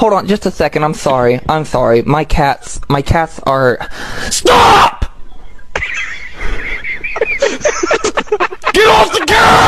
Hold on, just a second. I'm sorry. I'm sorry. My cats are... Stop! Get off the couch!